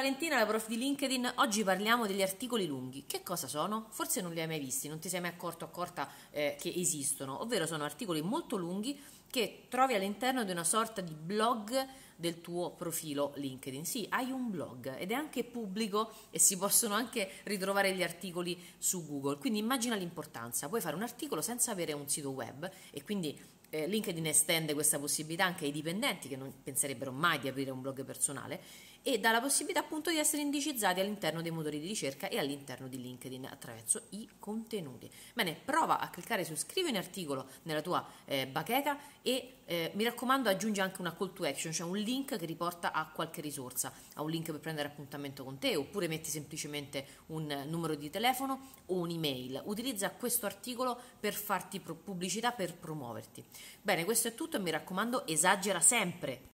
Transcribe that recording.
Valentina, la prof di LinkedIn. Oggi parliamo degli articoli lunghi. Che cosa sono? Forse non li hai mai visti, non ti sei mai accorta che esistono, ovvero sono articoli molto lunghi che trovi all'interno di una sorta di blog del tuo profilo LinkedIn. Sì, hai un blog ed è anche pubblico e si possono anche ritrovare gli articoli su Google. Quindi immagina l'importanza, puoi fare un articolo senza avere un sito web e quindi LinkedIn estende questa possibilità anche ai dipendenti che non penserebbero mai di aprire un blog personale e dà la possibilità appunto di essere indicizzati all'interno dei motori di ricerca e all'interno di LinkedIn attraverso i contenuti. Bene, prova a cliccare su scrivi un articolo nella tua bacheca e mi raccomando aggiungi anche una call to action, cioè un link che riporta a qualche risorsa, a un link per prendere appuntamento con te, oppure metti semplicemente un numero di telefono o un'email. Utilizza questo articolo per farti pubblicità, per promuoverti. Bene, questo è tutto e mi raccomando esagera sempre.